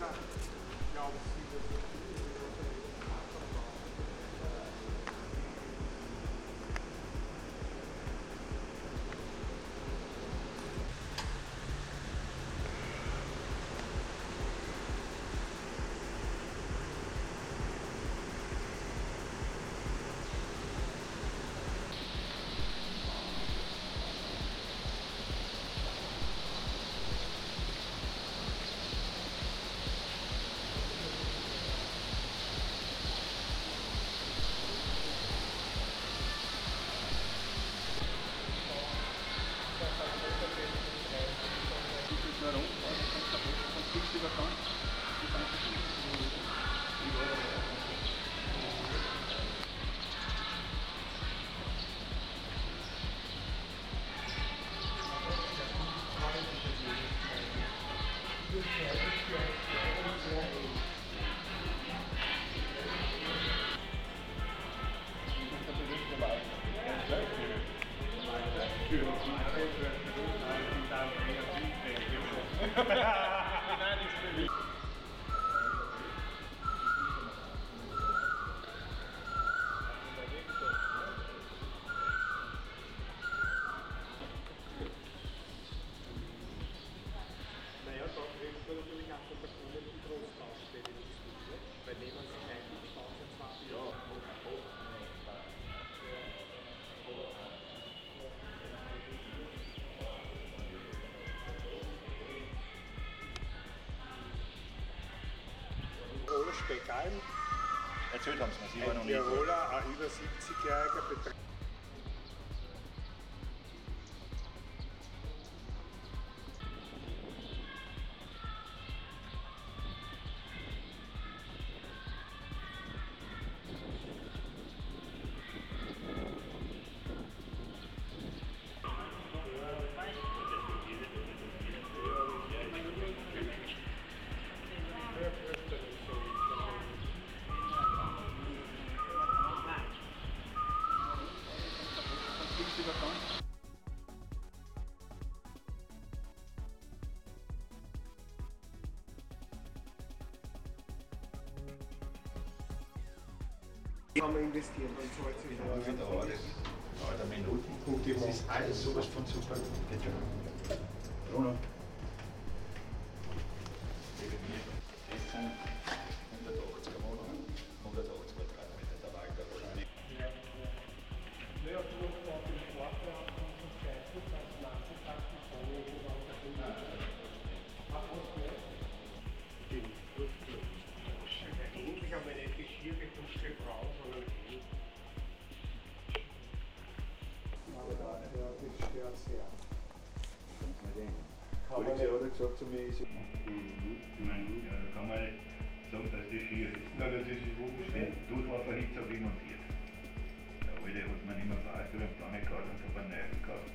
Glauben Sie, dass naja, da kriegst du natürlich auch von der Kunde die Großbaustelle nichts mit, weil nehmen sie eigentlich 1020 Jahre. Roller Speckalm, Erzählt haben sie mir, ich war noch ein nie. Tiroler, ein über 70-jähriger Betrieb. Kann man investieren, dann zahlt sich Ja, wieder alle Minuten. Das ist alles sowas von super. Bitte. Bruno. Das sind 180er Wohnungen, 180 Quadratmeter, der Walter wahrscheinlich. Naja, du hast auch den Sportplan von der Seite, als Nachmittag die Sonne oder auf der Bühne. Ach, was mehr? Stimmt, plus. Endlich einmal nicht geschirrgeduschte Frau, sondern ich. Aber da, ja, das stört sehr. Kann man nicht. Hat gesagt zu mir, Ich meine, ja, da kann man nicht sagen, dass das schier ist. Nein, das ist Wenn Durchfahrverhitzer remontiert. Der alte hat man nicht mehr verhalten und dann nicht gehabt und hat einen neuen gekauft.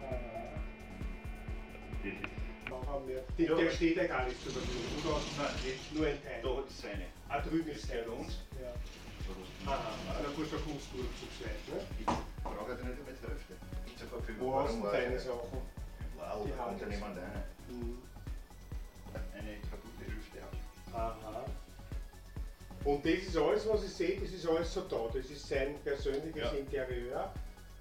Das ist. Der steht ja gar nicht zur Verfügung, oder? Nein, Nur ein Teil. da hat es seine. Ah, drüben ist der Bei uns. Ja. Da Aha, dann musst du eine Kunsttour zu zweit, ne? Ich brauche ja nicht einmal die Hälfte. Ich sage auch für Wo hast du deine Sachen? Wow, Die da kommt ja Hand. niemand rein. Mhm. Eine kaputte Hälfte hat. Aha. Und das ist alles, was ich sehe, das ist alles so da. Das ist sein persönliches Ja. Interieur.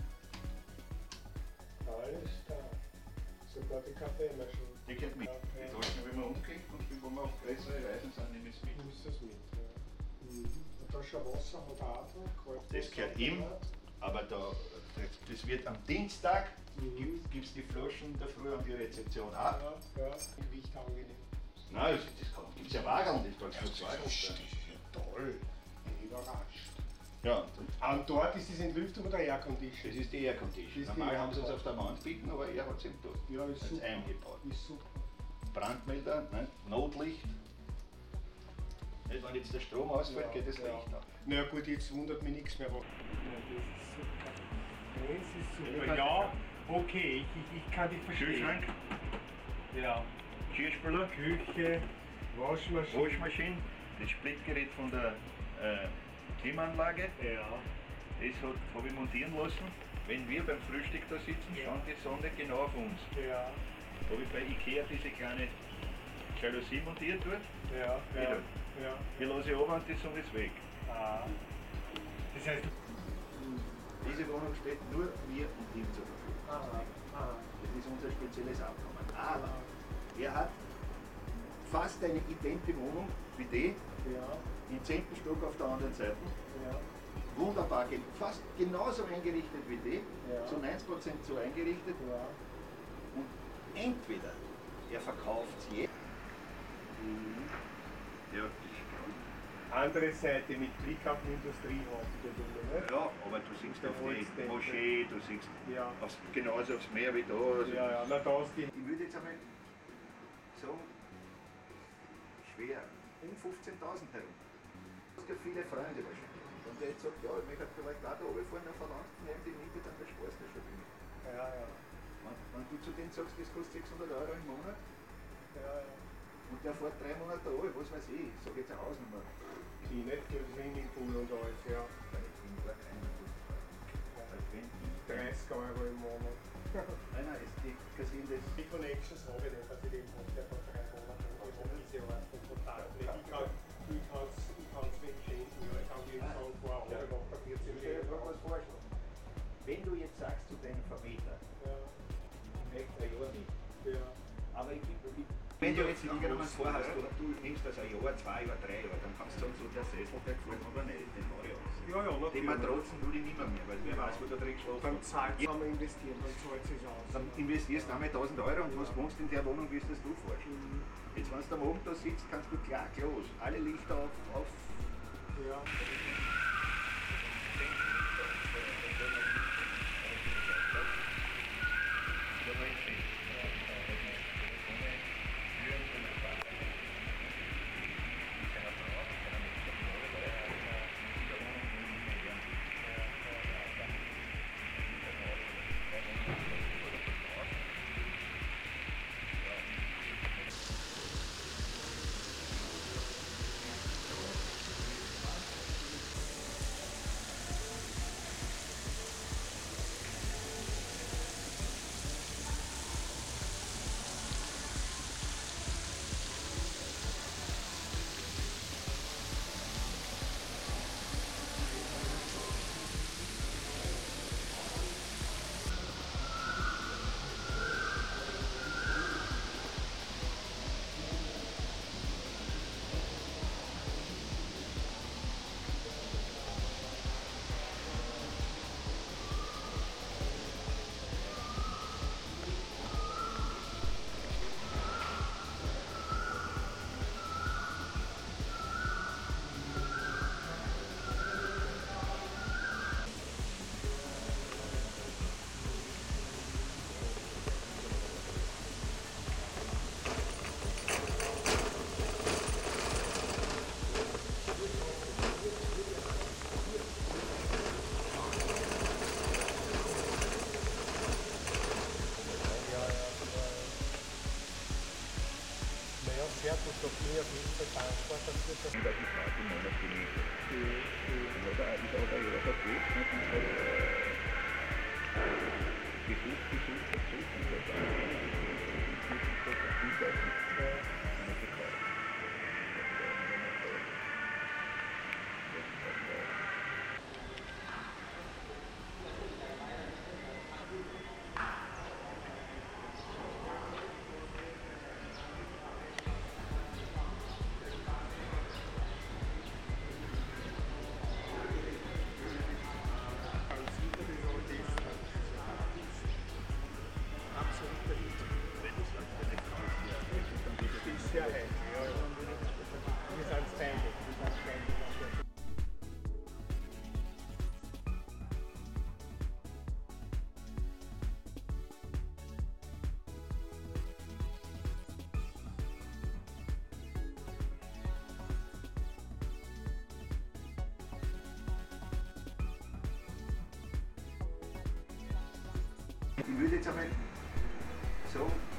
Alles da. Sogar die Kaffeemaschine. Die kennt mich. Ja, Die ja. Taschen, wenn man umkriegt und wenn wir auf größere Reisen sind, nehme ich es mit. Du musst das mit. Ja. Und da schon Wasser hat er auch drin. Das gehört ihm, aber das wird am Dienstag, gibt es die Flaschen der Früh an die Rezeption auch. Ja, ja. Gewicht angenehm. Nein, das gibt es ja Wagen, das kann ich Das ist ja toll. Ich bin überrascht. Ja, Und dort ist das Entlüftung oder Air Condition? das ist die Aircondition. Das ist die Normal haben sie es Aircondition. auf der Wand bieten, aber er hat es ihm da. Ja, ist Als super. eingebaut. Ist super. Brandmelder, ne? Notlicht. Nicht, wenn jetzt der Strom ausfällt, geht das Licht ab. Na ja, gut, jetzt wundert mich nichts mehr. Aber das ist super. Ja, okay, ich kann dich verstehen. Kühlschrank, Ja. Geschirrspüler, Küche, Waschmaschine. Waschmaschine, das Splitgerät von der Klimaanlage. Ja. Das habe ich montieren lassen. Wenn wir beim Frühstück da sitzen, Ja. schaut die Sonne genau auf uns. Ja. Da habe ich bei Ikea diese kleine Jalousie montiert wird. Ja, Wieder. ja. Hier lasse ich runter und die Sonne ist weg. Ah. Das heißt, Diese Wohnung steht nur mir und ihm zur Verfügung. aha. Das ist unser spezielles Abkommen. Aber er hat fast eine idente Wohnung wie die, Ja, im 10. Stock auf der anderen Seite. ja. Wunderbar, fast genauso eingerichtet wie die, Ja. zu 90% so eingerichtet. Ja. Und entweder er verkauft sie jetzt, Ja, Andere Seite mit Blick auf die Industrie hast du da, ne? ja, aber du siehst auf die Holztempel. Moschee, du siehst Ja. genauso aufs Meer wie da. Also Ja, na da ist die. ich würde jetzt einmal sagen, schwer, um 15.000 herum. Du hast ja viele Freunde wahrscheinlich. Und der jetzt sagt, ja, ich möchte vielleicht auch da oben fahren, dann verlangst du neben die Miete, dann besparst du schon wenig. Ja, ja. Wenn du zu denen sagst, das kostet 600 Euro im Monat Ja, ja. und der fährt 3 Monate da oben, was weiß ich sag jetzt eine Hausnummer. Die nicht für Swimmingpool und alles, ja. Weil ich bin gar keiner gut. Weil wenn ich 30 Euro im Monat. nein, nein, die kassieren das. Die Connections habe ich nicht, dass ich den habe, der vor 3 Monaten. Ich habe diese Art von Kontakt nicht. Ich kann es nicht schenken. Ja. Ich kann dir sagen, wow, ich mache da 14 Stell dir Euro. vor, was vorschlagen. Wenn du jetzt sagst zu deinem Vermieter, Ja, ich möchte ein Jahr nicht, ja. aber wenn du jetzt irgendwann vorhast, oder du nimmst das ein Jahr, 2 Jahre, 3 Jahre, dann kannst du sagen, so der Sessel, der gefällt mir aber nicht, den mache ich aus. Ja, ja, Den natürlich. Matratzen will ich nicht mehr, weil wer weiß, wo der drin geschlafen Beim hat. Zahlen kann man investieren, dann zahlt es sich aus. Dann investierst du einmal 1000 Euro und was wohnst in der Wohnung, wie es das du fährst. Jetzt, wenn du am Abend da sitzt, kannst du klar los. Alle Lichter auf. Ja. Naja, sehr gut, da bin ich auf jeden Fall dankbar dafür, dass Und das ist auch die Monat genießen. Oder ein Jahr vergeht, gesucht, und das Sicherheit. Ja, ja. Wir sind ständig. Ich würde jetzt einmal sagen,